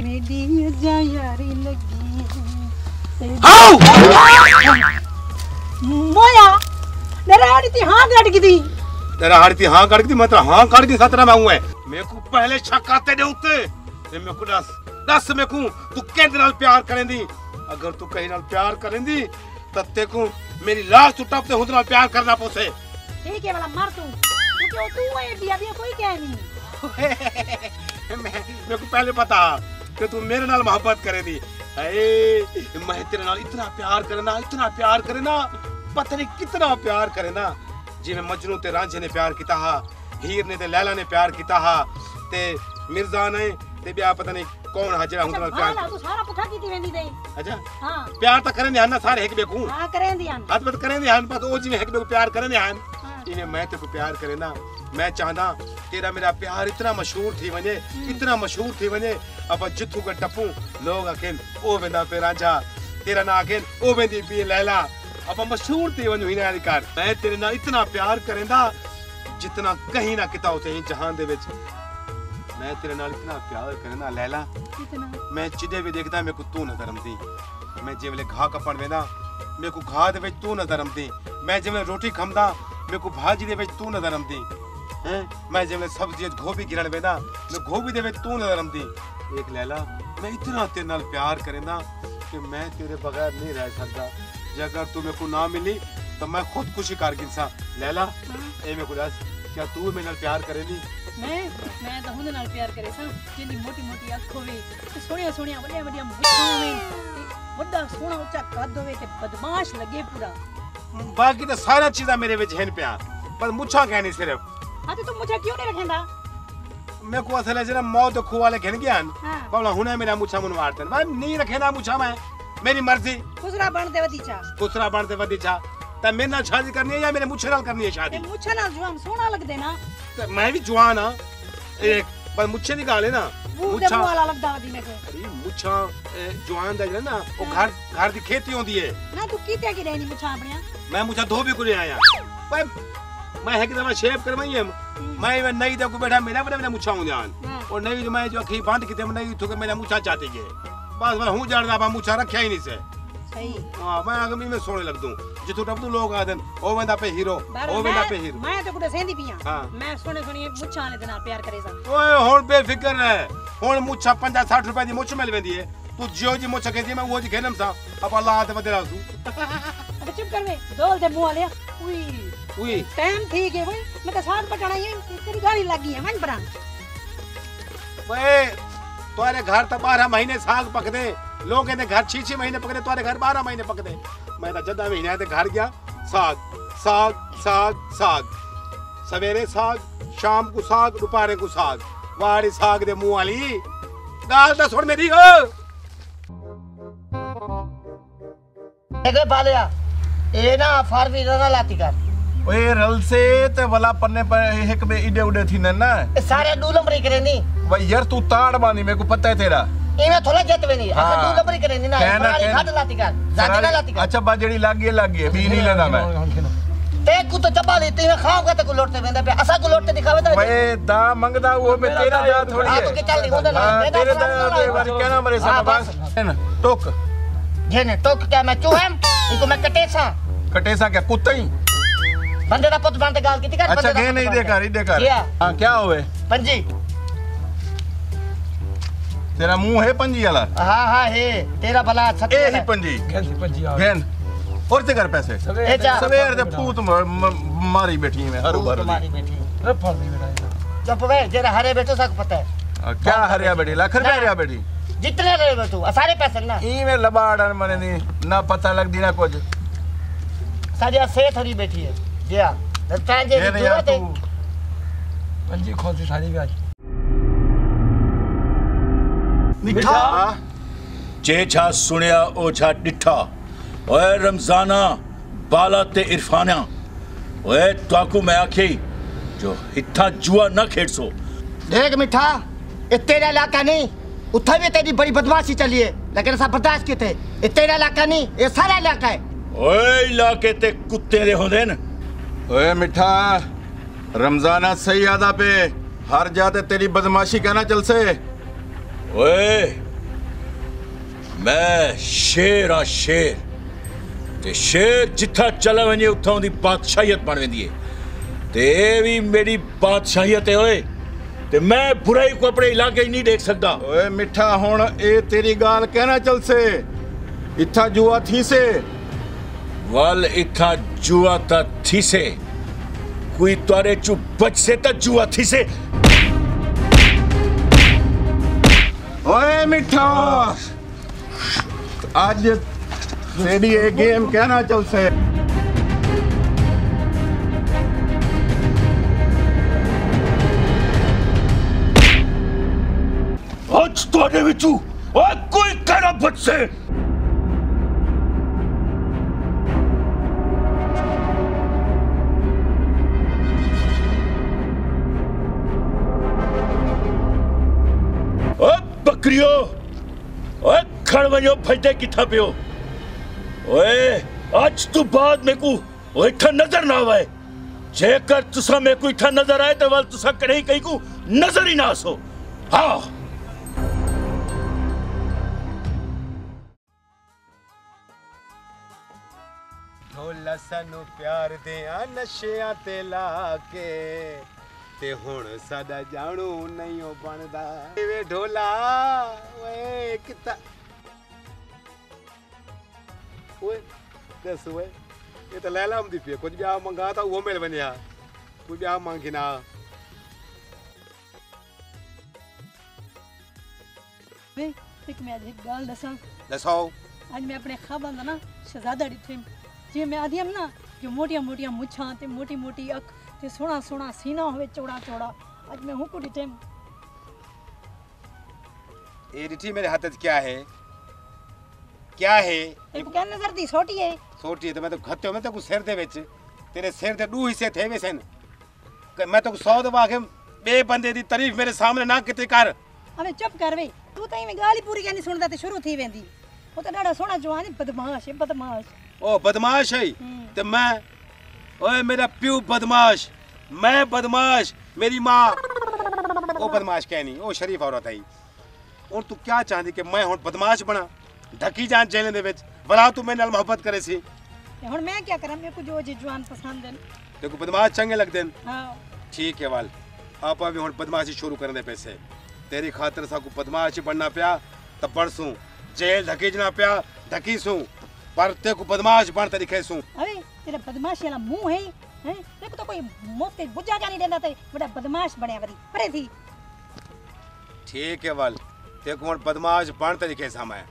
तेरी दी जा यारी लगी मोया तेरा हाड़ी थी हाँ कट गई थी तेरा हाड़ी थी हाँ कट गई मतलब हाँ कट गई खतरा में हूं है मेरे को पहले शक आते दे उते ते मेरे को दस मेरे को तू केंद्र नाल प्यार करेंदी अगर तू कहीं नाल प्यार करेंदी तब ते को मेरी लाश टूटप ते हुंद नाल प्यार करना पोसे ठीक है वाला मर तू क्यों तू है बिया बिया कोई कह नहीं मेरे को पहले पता कि तू मेरे नाल मोहब्बत करेंदी मैं तेरे नाल इतना प्यार करे ना पता नहीं कितना प्यार करे ना जिवें मजनू ते रांझे ने प्यार किता हा हीर ने ते लैला ने प्यार किता हा ते मिर्जा ने ते ब्याह पता नहीं कौन हा जेड़ा हुंदे नाल प्यार हां तू सारा पुठा कीती वेंदी दे अच्छा हां प्यार ता करेंदे हन ना सारे एक बेकू हां करेंदी हन हाथ मत करेंदे हन पर ओ जिवें एक बेकू प्यार करेंदे हन इने मैं ते को प्यार करे ना मैं चाहना तेरा मेरा प्यार इतना मशहूर थी वने अब जिथू का टप्पू लोग अकेन ओ वेंदा पे रांझा तेरा ना अकेन ओ वेंदी पी लैला अब मशहूर थी वनु हिना अधिकार मैं तेरे नाल इतना प्यार करेंदा जितना कहीं ना किता होते जहान दे विच मैं तेरे नाल इतना प्यार करेंदा लैला कितना मैं जिदे भी देखदा मेरे को तू नजर आंदी मैं जेवले घा कपण वेंदा मेरे को घा दे विच तू नजर आंदी मैं जेवले रोटी खमदा मेरे को भाजी दे विच तू नजर आंदी हैं मैं जेवले सब्जी गोभी गिरन वेंदा मैं गोभी दे विच तू नजर आंदी एक लैला मैं इतना तेरे नाल प्यार करेंदा कि मैं तेरे बगैर नहीं रह सकदा अगर तू मेरे को ना मिली तो मैं खुदकुशी कर गिनसा लैला ए मेरे को दस क्या तू मेरे नाल प्यार करेगी मैं तो हुंदे नाल प्यार करे सा जिंदी मोटी अख होवे ते सोहणिया बढ़िया मुछां होवे ते बड़ा सोहना ऊंचा कद होवे ते बदमाश लगे पूरा बाकी तो सारा चीज़ा मेरे विच हैं प्यार पर मुछां कहनी सिर्फ हां तो तू मुछां क्यों नहीं रखेंदा मेरे को असल है जरा मौत खू वाले घन गया बोला हुने मेरा मुछां मुन मारतन मैं नहीं रखेंदा मुछां मैं मेरी मर्जी खुसरा बनते वदी चा त मेरे नाल शादी करनी है या मेरे मुछे नाल करनी है शादी मुछे नाल जवान सोना लगदे ना तो मैं भी जवान हां एक पर मुछे नहीं गाले ना मुछा वाला लगदा वदी मेरे को अरे मुछा जवान दा ना वो घर दी खेती होंदी है ना तू कीते की रहनी मुछा अपनिया मैं मुछा धोबी को ले आया पर मैं है कि दवा शेव करवाई है मैं नहीं तो को बैठा मेरा मुछा हूं जान और नहीं मैं जो अखी बांध के नहीं तो मेरा मुछा चाहते है बस मैं हूं जानदा बा मुछा रखया ही नहीं से सही हां मैं आगे में सोने लग दूं जिथु टपदू लोग आदन ओ वेंदा पे हीरो मैं तो कुटे सेंदी पिया मैं सोने मुछा ने नाल प्यार करे सा ओए हुन बेफिक्र है हुन मुछा 50-60 रुपए दी मुछ मिल वेंदी है तू जियो जी मुछ कहदी मैं वो जी खेनम सा अब अल्लाह ते बदला तू अब चुप कर वे डोल दे मुंह वाले उई टाइम ठीक है भाई मैं तो साथ पटाना ही तेरी गाड़ी लगी है मन बरा ओए तुम्हारे घर तो 12 महीने साग पकदे लोग कहते घर 6 महीने पकदे तुम्हारे घर 12 महीने पकदे मैं तो जदा महीने ते घर गया साग सवेरे साग शाम को साग दोपहर को साग वाड़ी साग दे मुंह वाली गाल दा सुन मेरी हो एगे बालिया ए ना फारवी रला लाती कर ओए रल से ते वाला पन्ने पर एक बे इडे उडे थी ना सारे डूलमरी करेनी भाई यार तू ताड़ बानी मेरे को पता है तेरा इमे थोड़ा जतवे नहीं ऐसे डूलमरी करेनी ना बड़ी खाट लाती कर जाती ना लाती कर अच्छा बाजड़ी लागी है बी नहीं लेना मैं ते को तो चबा लेती है खाऊंगा तो को लोटते वेंदा पे असा को लोटते दिखावे तो भाई दा मंगदा वो में तेरा दा थोड़ी है आप के चल नहीं होदा तेरे दा बारी कहना मेरे साथ बस टोक जेने टोक क्या मैं चूहम इनको मैं कटेसा क्या कुत्ता ही बंदे दा पुत बांधे गाल की कर अच्छा के नहीं देखा हां क्या होवे पंजी तेरा मुंह है पंजी वाला हां है तेरा भला ए ही पंजी घेन और ते कर पैसे सवेर दे पूत मारी बैठी में हर भर मारी बैठी रफड़ दी बेटा जब वे जरा हरे बेटो सब पता है क्या हरिया बेटी लाख रुपया हरिया बेटी जितने रहे बेटू सारे पैसे ना ई में लबाड़न मने नहीं ना पता लग दी ना कुछ साजिया से थरी बैठी है जिया चांजे की जरूरत है पंजी खोसी सारी भी आज मिठा जे छा सुनिया ओ छा डिठा ओए रमजाना बाला ते इरफाना ओए ताकू मैं आखी जो हिथा जुआ न खेड़सो देख मिठा ये तेरा इलाका नहीं उठा भी तेरी बड़ी बदमाशी चली है लेकिन ऐसा बर्दाश्त किए थे ये तेरा इलाका नहीं ये सारा इलाका है ओए इलाके ते कुत्ते दे होंदे न ओए मिठा रमजाना सही आदा पे हर जाते तेरी बदमाशी कहना चल से ओए मैं शेर हाँ शेर ते शेर जिथा चला वने उथों दी बादशाहियत बन वेंदी है ते भी मेरी बादशाहियत है ओए ते मैं बुराई को अपने इलाके ही नहीं देख सकता। ओए मिठा हुण ए तेरी गाल कहना चल से इथा जुआ थी से वाल इथा जुआ ता थी से कोई तारे चु बच से ता जुआ थी से। ओए मिठा आज तेरी ये गेम कहना चल से आज तारे विचू और कोई कहना बच से बकरियो ओए खड़ वञो भजदे किथा पियो ओए आज तू बाद में को ओए इथा नजर ना आवे जेकर तुसा में को इथा नजर आए तो वल तुसा कहीं कहीं को नजर ही ना आसो। हाँ ढोला सानू प्यार दे नशिया ते लाके ते हुण साडा जाणू नहीं हो बनदा वे ढोला ओए किता ओए दस ओए ये तो लैला हम दी पे कुछ भी आ मंगा ता वो मिल बनिया कुछ भी आ मांगी ना वे एक मैं आज एक गाल दसो आज मैं अपने ख्वाबां दा ना शहजादा डिठे जे मैं आदि हम ना जो मोटिया मोटिया मुछां ते मोटी मोटी अख ते सोना सोना सीना होवे चौड़ा चौड़ा आज मैं हुको डिठे ये डिठी मेरे हाथ में क्या है एक क्या नजर दी छोटी है तो मैं तो खत्ते में तो कुछ सिर दे विच तेरे सिर ते दू हिस्से थे वैसे मैं तो 100 दफा के बे बंदे दी तारीफ मेरे सामने ना किते कर अबे चुप कर वे तू तो में गाली पूरी नहीं सुनदा ते शुरू थी वेंदी वो तो डाड़ा सोना जवान बदमाश है बदमाश ओ बदमाश है ते मैं ओए मेरा प्यू बदमाश मैं बदमाश मेरी माँ ओ बदमाश कहनी ओ शरीफ औरत है और तू क्या चाहती कि मैं हुण बदमाश बना ढकी जान जेल दे विच भला तू मेरे नाल मोहब्बत करे सी हुण मैं क्या करा मेरे को जो जवान पसंद है देखो बदमाश चंगे लगदे हां ठीक है वाल आप अभी हुण बदमाशी शुरू करने पैसे तेरी खातिर सा को बदमाश बनना पिया तब परसों जेल ढकी जना पिया ढकी सू पर ते को बदमाश बन तरीके सू अरे तेरा बदमाशी वाला मुंह है हैं देखो तो कोई मुफ्त बुझा का नहीं देना ते बड़ा बदमाश बनया वरी परे थी ठीक है वाल ते को बदमाश बन तरीके सा मैं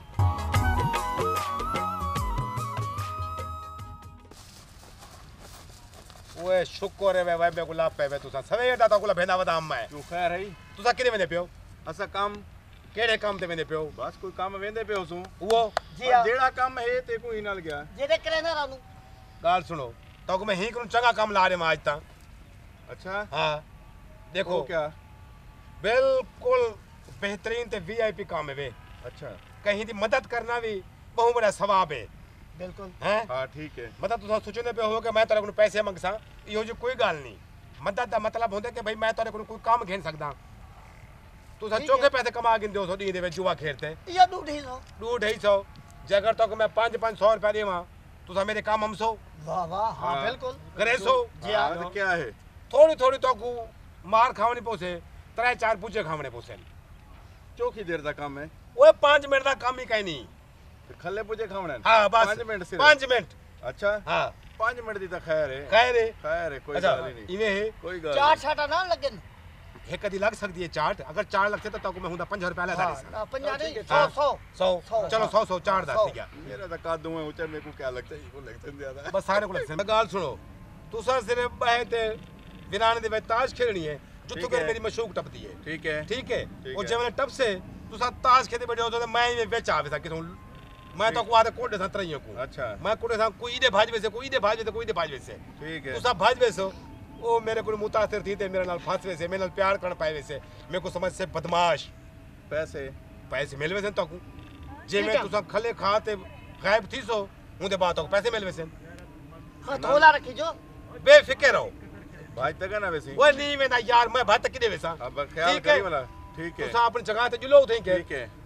ओए शुक्र है वे बे गुलाब पे वे तुसा सवेर दा गुलाब भेंदा वदाम मैं तू खैर है तुसा किने वेंदे पियो असा काम केड़े काम ते वेंदे पियो बस कोई काम वेंदे पियो सू वो जेड़ा काम है ते को ही नाल गया जेड़े करे ना रानू गाल सुनो तो मैं ही करू चंगा काम ला रे मैं आज ता अच्छा हां देखो क्या बिल्कुल बेहतरीन ते वीआईपी काम है वे अच्छा कहीं दी मदद करना भी बहुत बड़ा सवाब है बिल्कुल हैं हां ठीक है मतलब तुसा सोचने पे हो कि मैं तेरे को पैसे मंगसा यो जो कोई गाल नहीं मदद दा मतलब होंदा कि भाई मैं तेरे को कोई काम घेन सकदा तुसा चोके पैसे कमा के दो सो दी दे वे जुआ खेलते या 250 जगर तक मैं 500 रुपया देवा तुसा मेरे काम हमसो वाह वाह हां बिल्कुल करे सो जी हां क्या है थोड़ी थोड़ी तो को मार खावनी पोसे 3-4 पूजे खावने पोसे चौकी देर दा काम है ओए 5 मिनट दा काम ही कहीं नहीं खल्ले पूजे खावने हां बस 5 मिनट सिर्फ 5 मिनट अच्छा हां 5 मिनट दी तो खैर है खैर है कोई गाल ही नहीं इवे है कोई गाल चार छाटा ना लगन एक कदी लग सकती है चाट अगर 4 लगते तो मैं हुंदा 5 रुपया ला दाड़ी हां 50 नहीं 100 चलो 100 4 दस गया मेरा तो कादू है ऊंचा मेरे को क्या लगता है वो लगता है ज्यादा बस सारे को लगता है गाल सुनो तुसा सिर्फ बहे ते विराने दे विच ताश खेलनी है जित्थों कर मेरी मशूक टपदी है ठीक है और जब मैंने टप से तुसा ताश खेलते बैठे हो तो मैं विच आवे सा किथों मैं तो को आदे कोडे सा तरइयो को अच्छा मैं कोडे सा कोई दे भाजवे से कोई दे भाजवे से कोई दे भाजवे से ठीक है तुसा भाजवे सो ओ मेरे को मुतासिर थी ते मेरे नाल फासवे से मेरे नाल प्यार करन पाए से मेरे को समझ से बदमाश पैसे मिलवे से तो जे मैं तुसा खले खाते गायब थी सो उनदे बात तो पैसे मिलवे से हां थोला रखी जो बेफिक्र रहो भाई तक ना वैसे वो नहीं मैं यार मैं बात किदे वैसा अब ख्याल करी वाला ठीक है तुसा अपनी जगह ते जुलो उठे के ठीक है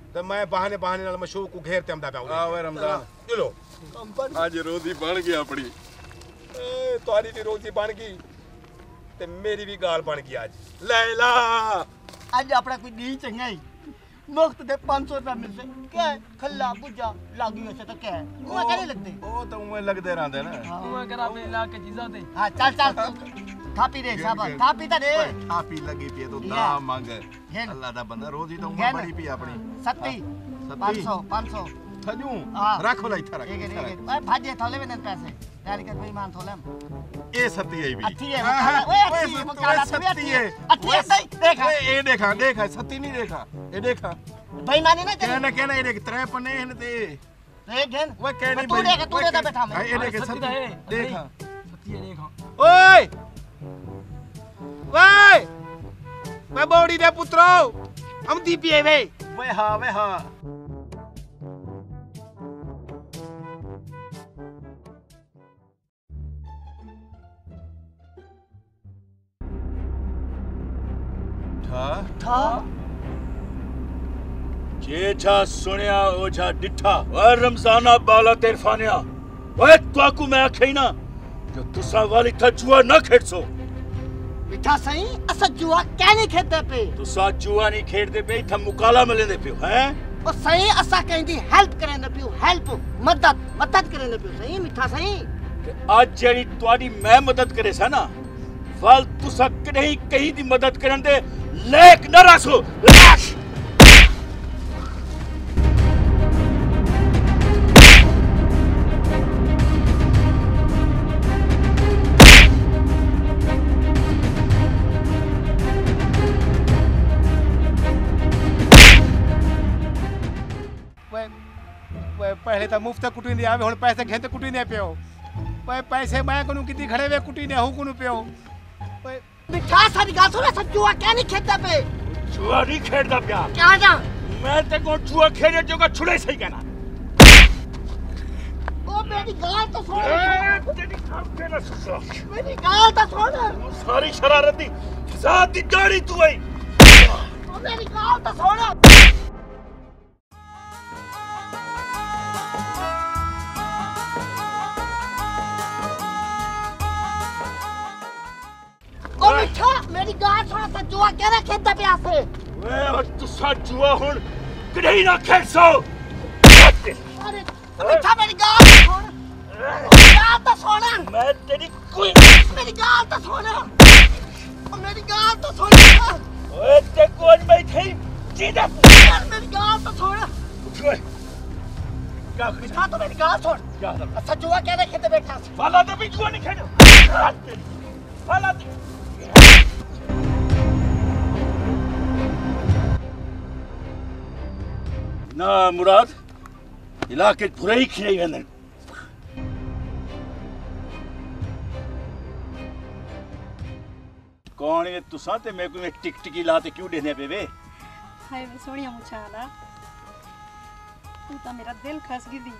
तो मैं बहाने बहाने नाल मशहूर को घेर ते आंदा पिया ਓਏ ਰਮਜ਼ਾਨ चलो ਅੱਜ ਰੋਜ਼ੀ ਬਣ ਗਈ ਆਪਣੀ ਤੁਹਾਡੀ ਵੀ ਰੋਜ਼ੀ ਬਣ ਗਈ ਤੇ ਮੇਰੀ ਵੀ ਗਾਲ ਬਣ ਗਈ ਅੱਜ ਲੈਲਾ आज अपना कोई दी चंगा ही मुफ्त दे 500 रुपए मिलते क्या है खल्ला बुझा लागी वैसे तो क्या है वो कहने लगते ਉਹ ਤਾਂ ਉਵੇਂ ਲੱਗਦੇ ਰਹਿੰਦੇ ਨੇ ਤੂੰ ਅਗਰ ਆਪਣੇ ਇਲਾਕੇ ਚੀਜ਼ਾਂ ਤੇ हाँ चल थापी दे साहब थापी तो दे ਥਾਪੀ ਲੱਗੀ ਪਈ ਤੂੰ ਦਾ ਮੰਗ ਅੱਲਾ ਦਾ ਬੰਦਾ ਰੋਜ਼ੀ ਤਾਂ ਉਵੇਂ ਬੜੀ ਪਈ ਆਪਣੀ सत्ती 500 ਥਜੂ हाँ। ਰੱਖ ਲੈ ਇੱਥੇ ਰੱਖ एक ओए भाजे थोले में पैसे यार के बेईमान थोलम ਇਹ ਸੱਤੀ ਆਈ ਵੀ अच्छी है ओए अच्छी है मुकाला सत्ती है अच्छी है नहीं देखा ਓਏ ਇਹ ਦੇਖਾ ਦੇਖਾ ਸੱਤੀ ਨਹੀਂ ਦੇਖਾ ਇਹ ਦੇਖਾ बेईमानी ना करे कहना ये देख त्रै पन्ने हैं ते देख घेन वो कहने तू देख तू दे बैठा मैं ये देख ਸੱਤੀ ਦਾ ਇਹ देखा ਸੱਤੀ ਇਹ ਦੇਖਾਂ ਓਏ ਓਏ ਬੋੜੀ ਦੇ ਪੁੱਤਰੋ ਆਉਂਦੀ ਪਈ ਵੇ वे हाँ था जे छा सुनिया ओ छा डिठा ओए रमजाना बाला ते इरफानिया ओए तवाकू मैं आखे ना जो तुसा वाली था जुआ ना खेड़सो मिठा सही असा जुआ क्या नहीं खेलते पे तुसा जुआ नहीं खेड़दे पे इथा मुकाला मिलेंदे पियो हैं और सही असा कहंदी हेल्प करेंदे पियो हेल्प मदद करेंदे पियो सही मिठा सही आज जेड़ी तुम्हारी मैं मदद करे सा ना वाल तुसा कहीं कहीं दी मदद करन दे लेक न रसो पहले तो मुफ्त कुटी नहीं आवे हुन पैसे घें ते कुटी नहीं पियो पैसे मैं कोनु किती खड़े वे कुटी नहीं हूं कोनु पियो मिठा सारी गाल सुन सब जुआ क्या नहीं खेलते पे जुआ नहीं खेड़दा प्या क्या जा मैं ते को जुआ खेड़े जोगा छुड़े सही कहना ओ मेरी गाल तो सुन तेरी काम के ना सुसो मेरी गाल तो सुन सारी शरारती साथ दी गाड़ी तू आई ओ मेरी गाल तो सुन ओ मिठा मेरी गाल सुन सब जुआ क्या नहीं खेलते पे आसे वे और तुसा जुआ हुन कहीं ना खेड़ सो अरे मिठा मेरी गाल तो सुन मैं तेरी कोई मेरी गाल तो सुन मेरी गाल तो सुन ओए ते कौन बैठे सीधा मेरी गाल तो सुन उठो क्या मिठा तो मेरी गाल सुन क्या अच्छा जुआ क्या नहीं खेलते बैठा वाला तो भी जुआ नहीं खेलो वाला ना मुराद इलाके पूरे ही खिले वेंदन कौन है तुसा ते मैं को टिक टिकी लाते क्यों देने पे वे हाय वे सोनिया मुछा आला तू तो मेरा दिल खस गई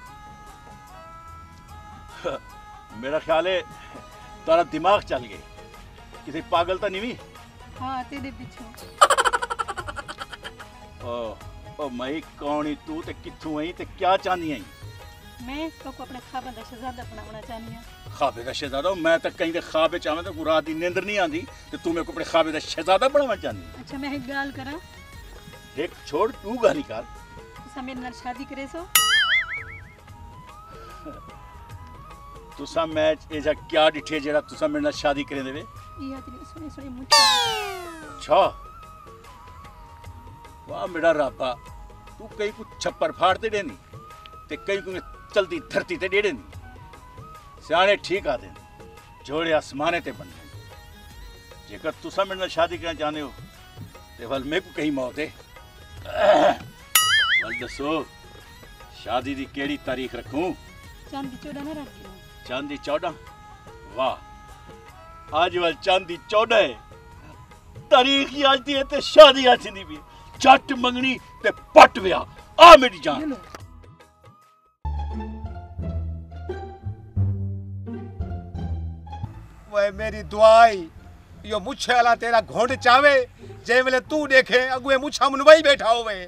मेरा ख्याल है तारा दिमाग चल गए किसी पागल तो नहीं हुई हाँ तेरे पीछे ओ मई कौन ही तू ते किथों आई ते क्या चाहनी आई मैं तो को अपने ख्वाब दा शहजादा बनाना चाहनी हां ख्वाबे दा शहजादा मैं तो कहीं दे ख्वाबे चावे तो रात दी नींद नहीं आंदी ते तू मेरे को अपने ख्वाबे दा शहजादा बनाना चाहनी अच्छा मैं एक गाल करा एक छोड़ तू गाली कर तुसा मेरे नाल शादी करे सो तुसा मैच एजा क्या डिठे जेड़ा तुसा मेरे नाल शादी करे देवे ये तेरी सोनी सोनी मुछा अच्छा वाह मेरा राबा तू कहीं को छप्पर फाड़ते देनी ते कहीं को चलती धरती ते डेड़े नहीं सियाने ठीक आदे जोड़े आसमाने ते बन जेकर तुसा मेरे नाल शादी करना चाहते हो ते वल मेरे को कहीं मौत है वल दसो शादी दी केड़ी तारीख रखूं चांदी 14 ना रख दियो चांदी 14 वाह आज वल चांदी 14 है तारीख ही आज दी है ते शादी आज दी भी जट मंगनी ते पट विआह आ मेरी जान वे मेरी दुआई यो मुछे वाला तेरा घोंड चावे जे वेले तू देखे अगुए मुछा मुनवाई बैठा होवे।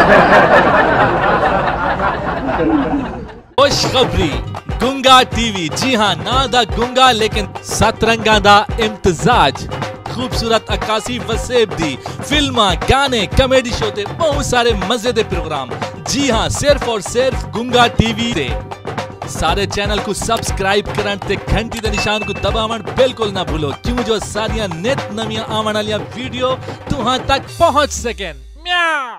खुशखबरी गुंगा टीवी, जी हाँ ना दा गुंगा लेकिन सतरंगा दा इम्तजाज। खूबसूरत अक्कासी वसेब दी फिल्मा, गाने, कॉमेडी शो ते बहुत सारे मजे दे प्रोग्राम। जी हाँ सिर्फ और सिर्फ गुंगा टीवी दे। सारे चैनल को सब्सक्राइब करन ते घंटी दे निशान को दबावन बिल्कुल ना भूलो, क्यों जो सारियां नित नवियां आवन वालियां वीडियो तुहां तक पहुंच सकें। म्याऊ।